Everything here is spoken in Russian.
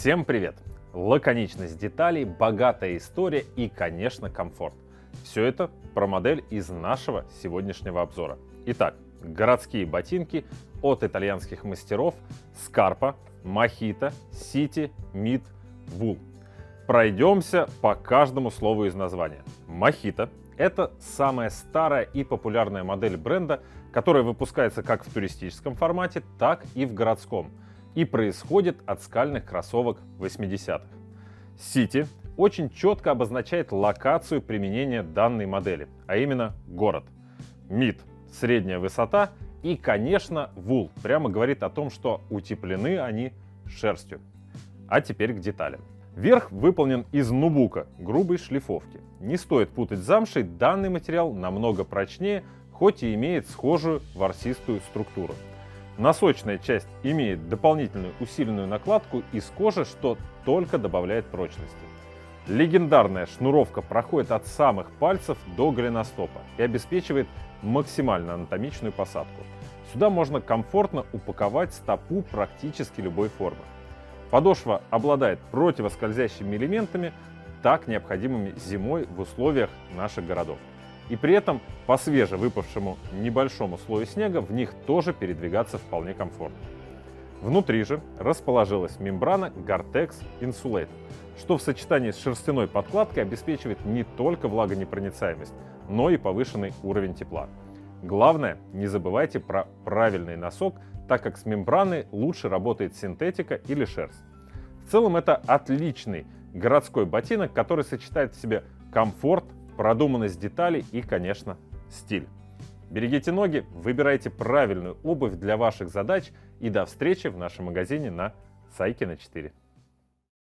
Всем привет! Лаконичность деталей, богатая история и, конечно, комфорт. Все это про модель из нашего сегодняшнего обзора. Итак, городские ботинки от итальянских мастеров Scarpa, Machito, City, Mid, Wool. Пройдемся по каждому слову из названия. Machito – это самая старая и популярная модель бренда, которая выпускается как в туристическом формате, так и в городском, и происходит от скальных кроссовок 80-х. City очень четко обозначает локацию применения данной модели, а именно город. Mid – средняя высота, и, конечно, Wool прямо говорит о том, что утеплены они шерстью. А теперь к деталям. Верх выполнен из нубука, грубой шлифовки. Не стоит путать с замшей, данный материал намного прочнее, хоть и имеет схожую ворсистую структуру. Носочная часть имеет дополнительную усиленную накладку из кожи, что только добавляет прочности. Легендарная шнуровка проходит от самых пальцев до голеностопа и обеспечивает максимально анатомичную посадку. Сюда можно комфортно упаковать стопу практически любой формы. Подошва обладает противоскользящими элементами, так необходимыми зимой в условиях наших городов. И при этом по свежевыпавшему небольшому слою снега в них тоже передвигаться вполне комфортно. Внутри же расположилась мембрана Gore-Tex Insulated, что в сочетании с шерстяной подкладкой обеспечивает не только влагонепроницаемость, но и повышенный уровень тепла. Главное, не забывайте про правильный носок, так как с мембраной лучше работает синтетика или шерсть. В целом это отличный городской ботинок, который сочетает в себе комфорт, продуманность деталей и, конечно, стиль. Берегите ноги, выбирайте правильную обувь для ваших задач и до встречи в нашем магазине на Сайкина 4.